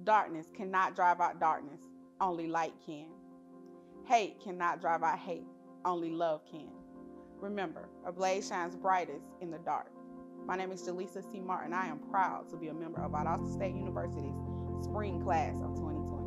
Darkness cannot drive out darkness, only light can. Hate cannot drive out hate, only love can. Remember, a blaze shines brightest in the dark. My name is Jaleasa C. Martin. I am proud to be a member of Valdosta State University's spring class of 2020.